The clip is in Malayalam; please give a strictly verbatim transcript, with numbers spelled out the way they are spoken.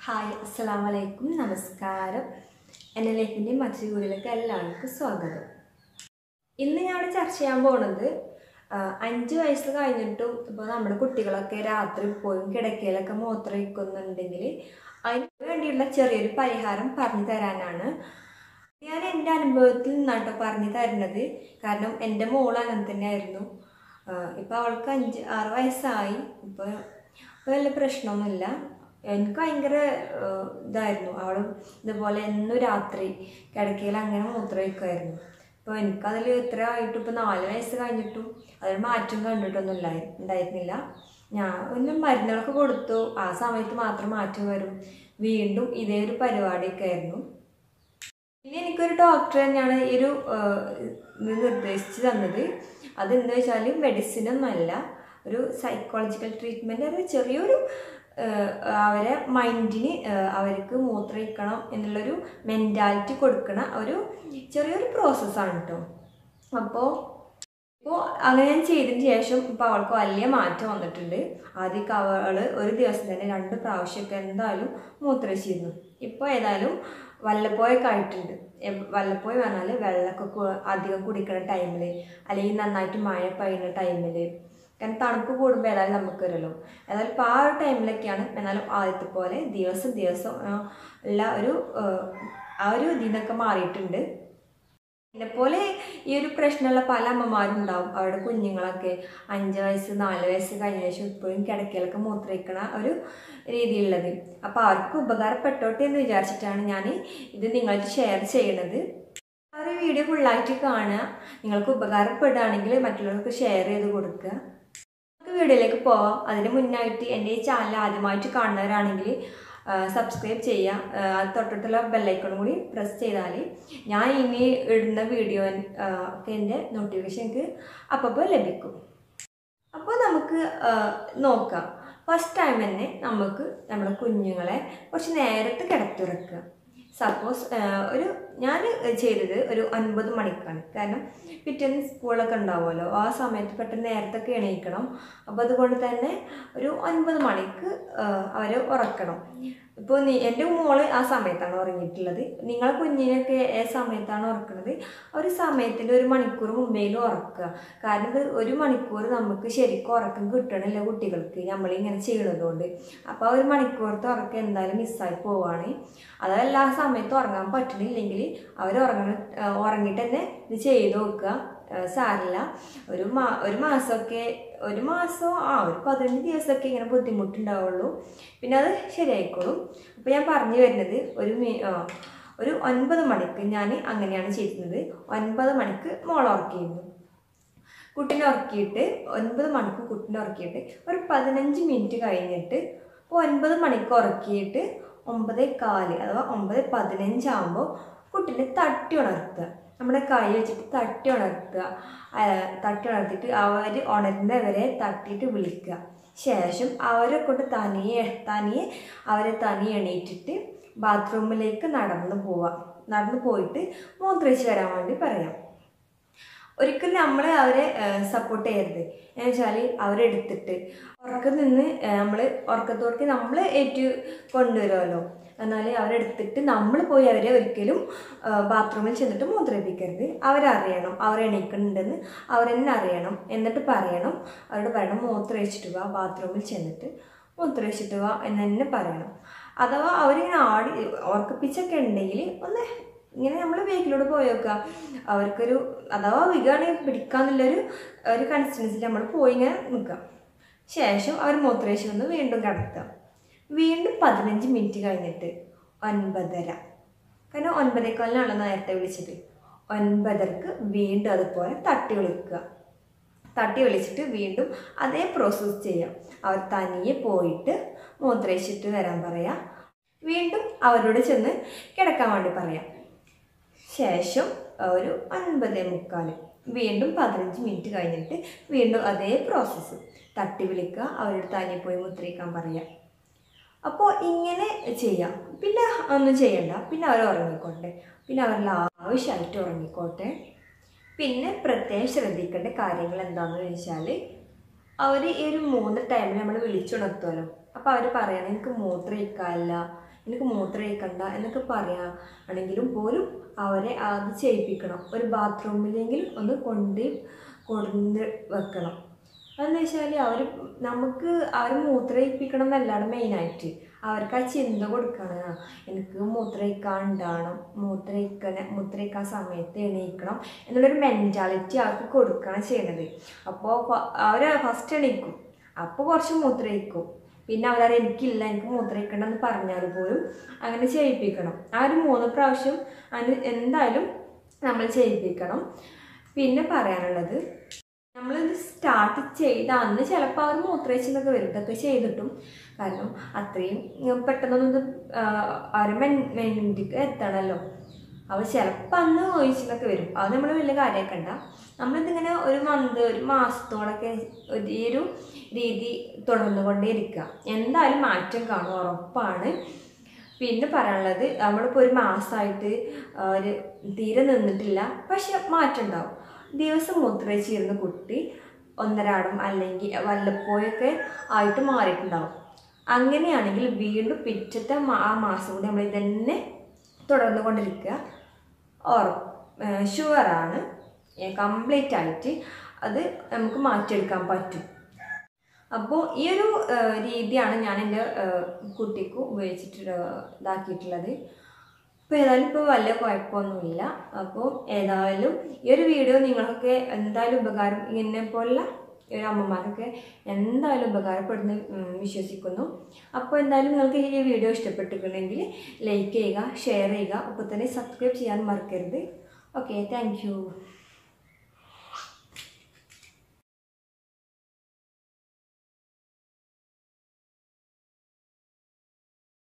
ഹായ് അസ്സലാമു അലൈക്കും നമസ്കാരം. എൻ്റെ ലൈഫിൻ്റെ മറ്റൊരു വീഡിയോയിലേക്ക് എല്ലാവർക്കും സ്വാഗതം. ഇന്ന് ഞാൻ ചർച്ച ചെയ്യാൻ പോകുന്നത് അഞ്ച് വയസ്സ് കഴിഞ്ഞിട്ടും ഇപ്പോൾ നമ്മുടെ കുട്ടികളൊക്കെ രാത്രി പോയും കിടക്കയിലൊക്കെ മൂത്രമൊഴിക്കുന്നുണ്ടെങ്കിൽ അതിന് വേണ്ടിയുള്ള ചെറിയൊരു പരിഹാരം പറഞ്ഞു തരാനാണ്. ഞാൻ എൻ്റെ അനുഭവത്തിൽ നിന്നാട്ടോ പറഞ്ഞു തരുന്നത്. കാരണം എൻ്റെ മോൾ അങ്ങനെ തന്നെയായിരുന്നു. ഇപ്പോൾ അവൾക്ക് അഞ്ച് ആറ് വയസ്സായി. ഇപ്പോൾ ഇപ്പോൾ വലിയ പ്രശ്നമൊന്നുമില്ല. എനിക്ക് ഭയങ്കര ഇതായിരുന്നു. അവൾ ഇതുപോലെ എന്നും രാത്രി കിടക്കയിൽ അങ്ങനെ മൂത്രമൊഴിക്കുമായിരുന്നു. അപ്പോൾ എനിക്കതിൽ ഇത്ര ആയിട്ടും ഇപ്പോൾ നാല് വയസ്സ് കഴിഞ്ഞിട്ടും അതിൽ മാറ്റം കണ്ടിട്ടൊന്നും ഇല്ല ഉണ്ടായിരുന്നില്ല. ഞാൻ ഒന്ന് മരുന്നുകളൊക്കെ കൊടുത്തു. ആ സമയത്ത് മാത്രം മാറ്റം വരും. വീണ്ടും ഇതേ ഒരു പരിപാടിയൊക്കെ ആയിരുന്നു. പിന്നെ എനിക്കൊരു ഡോക്ടർ തന്നെയാണ് ഈ ഒരു നിർദ്ദേശിച്ച് തന്നത്. അതെന്താ വെച്ചാൽ മെഡിസിനൊന്നുമല്ല, ഒരു സൈക്കോളജിക്കൽ ട്രീറ്റ്മെൻറ്റ്, ഒരു ചെറിയൊരു അവരെ മൈൻഡിന് അവർക്ക് മൂത്രമൊഴിക്കണം എന്നുള്ളൊരു മെൻറ്റാലിറ്റി കൊടുക്കണ ഒരു ചെറിയൊരു പ്രോസസ്സാണ് കേട്ടോ. അപ്പോൾ ഇപ്പോൾ അങ്ങനെ ഞാൻ ചെയ്തതിന് ശേഷം ഇപ്പോൾ അവൾക്ക് വലിയ മാറ്റം വന്നിട്ടുണ്ട്. ആദ്യമൊക്കെ അവൾ ഒരു ദിവസം തന്നെ രണ്ട് പ്രാവശ്യമൊക്കെ എന്തായാലും മൂത്രമൊഴിച്ചിരുന്നു. ഇപ്പോൾ ഏതായാലും വല്ലപ്പോഴൊക്കെ ആയിട്ടുണ്ട്. വല്ലപ്പോഴും പറഞ്ഞാൽ വെള്ളമൊക്കെ അധികം കുടിക്കുന്ന ടൈമിൽ, അല്ലെങ്കിൽ നന്നായിട്ട് മഴ പെയ്യുന്ന ടൈമിൽ, കാരണം തണുപ്പ് കൂടുമ്പോൾ ഏതായാലും നമുക്ക് വരുമല്ലോ. ഏതായാലും ഇപ്പോൾ ആ ഒരു ടൈമിലൊക്കെയാണ്. എന്നാലും ആദ്യത്തെ പോലെ ദിവസം ദിവസം ഉള്ള ഒരു ആ ഒരു ഇതിനൊക്കെ മാറിയിട്ടുണ്ട്. എന്നെപ്പോലെ ഈ ഒരു പ്രശ്നമുള്ള പല അമ്മമാരും ഉണ്ടാവും. അവരുടെ കുഞ്ഞുങ്ങളൊക്കെ അഞ്ച് വയസ്സ് നാല് വയസ്സ് കഴിഞ്ഞ ശേഷം ഇപ്പോഴും കിടക്കയിലൊക്കെ മൂത്രമൊഴിക്കണ ഒരു രീതിയുള്ളത്. അപ്പോൾ അവർക്ക് ഉപകാരപ്പെട്ടോട്ടെ എന്ന് വിചാരിച്ചിട്ടാണ് ഞാൻ ഇത് നിങ്ങൾക്ക് ഷെയർ ചെയ്യണത്. ആ ഒരു വീഡിയോ ഫുള്ളായിട്ട് കാണുക. നിങ്ങൾക്ക് ഉപകാരപ്പെടുകയാണെങ്കിൽ മറ്റുള്ളവർക്ക് ഷെയർ ചെയ്ത് കൊടുക്കുക. നമുക്ക് വീഡിയോയിലേക്ക് പോവാം. അതിന് മുന്നായിട്ട് എൻ്റെ ഈ ചാനൽ ആദ്യമായിട്ട് കാണുന്നവരാണെങ്കിൽ സബ്സ്ക്രൈബ് ചെയ്യുക. അത് തൊട്ടിട്ടുള്ള ബെല്ലൈക്കണും കൂടി പ്രസ് ചെയ്താൽ ഞാൻ ഇനി ഇടുന്ന വീഡിയോ ഒക്കെ എൻ്റെ നോട്ടിഫിക്കേഷൻ എനിക്ക് അപ്പോൾ ലഭിക്കും. അപ്പോൾ നമുക്ക് നോക്കാം. ഫസ്റ്റ് ടൈം തന്നെ നമുക്ക് നമ്മുടെ കുഞ്ഞുങ്ങളെ കുറച്ച് നേരത്തെ കിടത്തുറക്കുക. സപ്പോസ് ഒരു ഞാൻ ചെയ്തത് ഒരു ഒൻപത് മണിക്കാണ്. കാരണം പിറ്റേന്ന് സ്കൂളൊക്കെ ഉണ്ടാവുമല്ലോ, ആ സമയത്ത് പെട്ടെന്ന് നേരത്തൊക്കെ എണീക്കണം. അപ്പോൾ അതുകൊണ്ട് തന്നെ ഒരു ഒൻപത് മണിക്ക് അവരെ ഉറക്കണം. ഇപ്പോൾ നീ എൻ്റെ മോള് ആ സമയത്താണ് ഉറങ്ങിയിട്ടുള്ളത്. നിങ്ങളെ കുഞ്ഞിനൊക്കെ ഏ സമയത്താണ് ഉറക്കുന്നത് ഒരു സമയത്തിൻ്റെ ഒരു മണിക്കൂർ മുമ്പേലും ഉറക്കുക. കാരണം ഇത് ഒരു മണിക്കൂർ നമുക്ക് ശരിക്കും ഉറക്കം കിട്ടണില്ല കുട്ടികൾക്ക്, നമ്മളിങ്ങനെ ചെയ്യണതുകൊണ്ട്. അപ്പോൾ ആ ഒരു മണിക്കൂറത്തെ ഉറക്കം എന്തായാലും മിസ്സായി പോവുകയാണ്. അതല്ല ആ സമയത്ത് ഉറങ്ങാൻ പറ്റണില്ലെങ്കിൽ അവർ ഉറങ്ങ ഉറങ്ങിയിട്ട് തന്നെ ഇത് ചെയ്ത് നോക്കുക. സാരില്ല, ഒരു മാ ഒരു മാസമൊക്കെ ഒരു മാസം ആ ഒരു പതിനഞ്ച് ദിവസമൊക്കെ ഇങ്ങനെ ബുദ്ധിമുട്ടുണ്ടാവുള്ളൂ. പിന്നെ അത് ശരിയായിക്കോളും. അപ്പോൾ ഞാൻ പറഞ്ഞു വരുന്നത് ഒരു മീ ഒരു ഒൻപത് മണിക്ക് ഞാൻ അങ്ങനെയാണ് ചെയ്യുന്നത്. ഒൻപത് മണിക്ക് മോളെ ഉറക്കിയിരുന്നു. കുട്ടീനെ ഉറക്കിയിട്ട് ഒൻപത് മണിക്ക് കുട്ടീനെ ഉറക്കിയിട്ട് ഒരു പതിനഞ്ച് മിനിറ്റ് കഴിഞ്ഞിട്ട് ഒൻപത് മണിക്ക് ഉറക്കിയിട്ട് ഒമ്പത് കാല് അഥവാ ഒമ്പത് പതിനഞ്ചാകുമ്പോൾ കുട്ടീനെ തട്ടി ഉണർത്തുക. നമ്മുടെ കൈ വെച്ചിട്ട് തട്ടി ഉണർത്തുക. തട്ടി ഉണർത്തിയിട്ട് അവർ ഉണരുന്നവരെ തട്ടിയിട്ട് വിളിക്കുക. ശേഷം അവരെ കൊണ്ട് തനിയെ തനിയെ അവരെ തനിയെ എണീറ്റിട്ട് ബാത്റൂമിലേക്ക് നടന്നു പോവുക. നടന്നു പോയിട്ട് മൂത്രമൊഴിച്ച് വരാൻ വേണ്ടി പറയാം. ഒരിക്കലും നമ്മൾ അവരെ സപ്പോർട്ട് ചെയ്യരുത്. എന്ന് വെച്ചാൽ അവരെടുത്തിട്ട് ഉറക്കത്തിൽ നിന്ന് നമ്മൾ ഉറക്കത്തോർക്ക് നമ്മൾ ഏറ്റു കൊണ്ടുവരുമല്ലോ. എന്നാൽ അവരെടുത്തിട്ട് നമ്മൾ പോയി അവരെ ഒരിക്കലും ബാത്റൂമിൽ ചെന്നിട്ട് മൂത്രയിപ്പിക്കരുത്. അവരറിയണം അവരെണീക്കുന്നുണ്ടെന്ന് അവരെന്നെ അറിയണം. എന്നിട്ട് പറയണം, അവരോട് പറയണം മൂത്രമൊഴിച്ചിട്ട് വാ, ബാത്റൂമിൽ ചെന്നിട്ട് മൂത്രമൊഴിച്ചിട്ട് വാ എന്ന് തന്നെ പറയണം. അഥവാ അവരിങ്ങനെ ആടി ഉറക്കപ്പിച്ചൊക്കെ ഉണ്ടെങ്കിൽ ഒന്ന് ഇങ്ങനെ നമ്മൾ വേക്കിലൂടെ പോയി നോക്കുക. അവർക്കൊരു അഥവാ വികാണെങ്കിൽ പിടിക്കാന്നുള്ളൊരു ഒരു കൺസിസ്റ്റൻസിൽ നമ്മൾ പോയി ഇങ്ങനെ നിൽക്കുക. ശേഷം അവർ മൂത്രമൊഴിച്ച് വന്ന് വീണ്ടും കിടത്തുക. വീണ്ടും പതിനഞ്ച് മിനിറ്റ് കഴിഞ്ഞിട്ട് ഒൻപതര, കാരണം ഒൻപതേക്കാലിനാണല്ലോ നേരത്തെ വിളിച്ചത്, ഒൻപതരക്ക് വീണ്ടും അതുപോലെ തട്ടി വിളിക്കുക. തട്ടി വിളിച്ചിട്ട് വീണ്ടും അതേ പ്രോസസ്സ് ചെയ്യാം. അവർ തനിയെ പോയിട്ട് മൂത്രമൊഴിച്ചിട്ട് വരാൻ പറയാം. വീണ്ടും അവരോട് ചെന്ന് കിടക്കാൻ വേണ്ടി പറയാം. ശേഷം ഒരു ഒൻപതേ മുക്കാൽ വീണ്ടും പതിനഞ്ച് മിനിറ്റ് കഴിഞ്ഞിട്ട് വീണ്ടും അതേ പ്രോസസ്സ് തട്ടി വിളിക്കുക. അവരോട് തനിയെ പോയി മൂത്രമൊഴിക്കാൻ പറയാം. അപ്പോൾ ഇങ്ങനെ ചെയ്യാം. പിന്നെ ഒന്നും ചെയ്യണ്ട, പിന്നെ അവർ ഉറങ്ങിക്കോട്ടെ. പിന്നെ അവരുടെ ആവശ്യമായിട്ട് ഉറങ്ങിക്കോട്ടെ. പിന്നെ പ്രത്യേകം ശ്രദ്ധിക്കേണ്ട കാര്യങ്ങൾ എന്താണെന്ന് വെച്ചാൽ അവർ ഈ ഒരു മൂന്ന് ടൈമിൽ നമ്മൾ വിളിച്ചുണർത്തുമല്ലോ. അപ്പോൾ അവർ പറയണം എനിക്ക് മൂത്രമൊഴിക്കാനില്ല, എനിക്ക് മൂത്രമൊഴിക്കണ്ട എന്നൊക്കെ പറയുകയാണെങ്കിലും പോലും അവരെ അത് ചെയ്യിപ്പിക്കണം. ഒരു ബാത്റൂമിലെങ്കിലും ഒന്ന് കൊണ്ട് കൊണ്ട് വെക്കണം. അതെന്ന് വെച്ചാൽ അവർ നമുക്ക് അവർ മൂത്രമൊഴിപ്പിക്കണം എന്നല്ലാതെ മെയിനായിട്ട് അവർക്ക് ആ ചിന്ത കൊടുക്കണം. എനിക്ക് മൂത്രമൊഴിക്കാൻ ഉണ്ടാവണം, മൂത്രമൊഴിക്കണ മൂത്രമൊഴിക്കാൻ സമയത്ത് എണീക്കണം എന്നുള്ളൊരു മെൻറ്റാലിറ്റി അവർക്ക് കൊടുക്കണം ചെയ്യണത്. അപ്പോൾ അവർ ഫസ്റ്റ് എണീക്കും, അപ്പോൾ കുറച്ച് മൂത്രമൊഴിക്കും, പിന്നെ അവരത് എനിക്കില്ല എനിക്ക് മൂത്രമൊഴിക്കണമെന്ന് പറഞ്ഞാൽ പോലും അങ്ങനെ ചെയ്യിപ്പിക്കണം. ആ ഒരു മൂന്ന് പ്രാവശ്യം അതിന് എന്തായാലും നമ്മൾ ചെയ്യിപ്പിക്കണം. പിന്നെ പറയാനുള്ളത്, നമ്മളിത് സ്റ്റാർട്ട് ചെയ്ത അന്ന് ചിലപ്പോൾ അവർ മൂത്രമൊഴിച്ചെന്നൊക്കെ വരും. ഇതൊക്കെ ചെയ്തിട്ടും കാരണം അത്രയും പെട്ടെന്നൊന്നും അവർ മെൻ മെൻറ്റിക്ക് എത്തണമല്ലോ. അവർ ചിലപ്പോൾ അന്ന് ഒഴിച്ചെന്നൊക്കെ വരും. അത് നമ്മൾ വലിയ കാര്യമാക്കണ്ട. നമ്മളിതിങ്ങനെ ഒരു മന്ത് ഒരു മാസത്തോളൊക്കെ ഈ ഒരു രീതി തുടർന്നു കൊണ്ടേ ഇരിക്കുക. എന്തായാലും മാറ്റം കാണും, ഉറപ്പാണ്. പിന്നെ പറയാനുള്ളത്, നമ്മളിപ്പോൾ ഒരു മാസമായിട്ട് ഒരു തീരെ നിന്നിട്ടില്ല, പക്ഷെ മാറ്റം ഉണ്ടാവും. ദിവസം മൂത്രമൊഴിച്ചിരുന്ന കുട്ടി ഒന്നരാടം അല്ലെങ്കിൽ വല്ലപ്പോഴൊക്കെ ആയിട്ട് മാറിയിട്ടുണ്ടാവും. അങ്ങനെയാണെങ്കിൽ വീണ്ടും പിറ്റത്തെ ആ മാസം കൂടി നമ്മൾ ഇതന്നെ തുടർന്നു കൊണ്ടിരിക്കുക. ഉറപ്പ് ഷുവറാണ്, കംപ്ലീറ്റ് ആയിട്ട് അത് നമുക്ക് മാറ്റിയെടുക്കാൻ പറ്റും. അപ്പോൾ ഈ ഒരു രീതിയാണ് ഞാൻ എൻ്റെ കുട്ടിക്ക് ഉപയോഗിച്ചിട്ട് ഇതാക്കിയിട്ടുള്ളത്. അപ്പോൾ ഏതായാലും ഇപ്പോൾ വലിയ കുഴപ്പമൊന്നുമില്ല. അപ്പോൾ ഏതായാലും ഈ ഒരു വീഡിയോ നിങ്ങൾക്കൊക്കെ എന്തായാലും ഉപകാരം, ഇങ്ങനെ പോലുള്ള ഒരു അമ്മമാരൊക്കെ എന്തായാലും ഉപകാരപ്പെടുന്ന വിശ്വസിക്കുന്നു. അപ്പോൾ എന്തായാലും നിങ്ങൾക്ക് ഈ വീഡിയോ ഇഷ്ടപ്പെട്ടിട്ടുണ്ടെങ്കിൽ ലൈക്ക് ചെയ്യുക, ഷെയർ ചെയ്യുക, അപ്പോൾ തന്നെ സബ്സ്ക്രൈബ് ചെയ്യാൻ മറക്കരുത്. Okay, thank U.